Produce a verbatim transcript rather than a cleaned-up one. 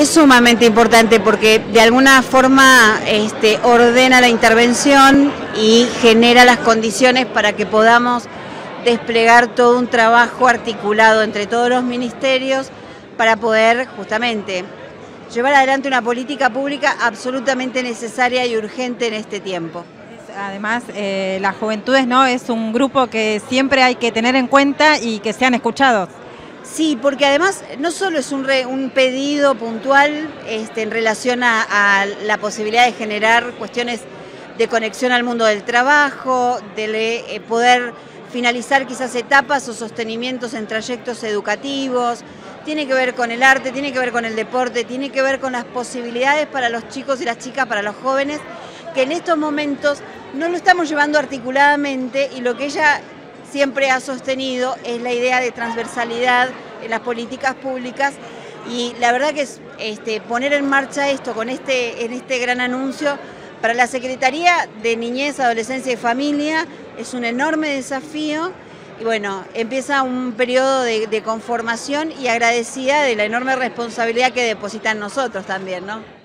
Es sumamente importante porque de alguna forma este, ordena la intervención y genera las condiciones para que podamos desplegar todo un trabajo articulado entre todos los ministerios para poder justamente llevar adelante una política pública absolutamente necesaria y urgente en este tiempo. Además, eh, las juventudes, ¿no?, es un grupo que siempre hay que tener en cuenta y que sean escuchados. Sí, porque además no solo es un, re, un pedido puntual este, en relación a, a la posibilidad de generar cuestiones de conexión al mundo del trabajo, de eh, poder finalizar quizás etapas o sostenimientos en trayectos educativos, tiene que ver con el arte, tiene que ver con el deporte, tiene que ver con las posibilidades para los chicos y las chicas, para los jóvenes, que en estos momentos no lo estamos llevando articuladamente y lo que ella siempre ha sostenido es la idea de transversalidad en las políticas públicas y la verdad que es este, poner en marcha esto con este, en este gran anuncio para la Secretaría de Niñez, Adolescencia y Familia es un enorme desafío y bueno, empieza un periodo de, de conformación y agradecida de la enorme responsabilidad que deposita en nosotros también, ¿no?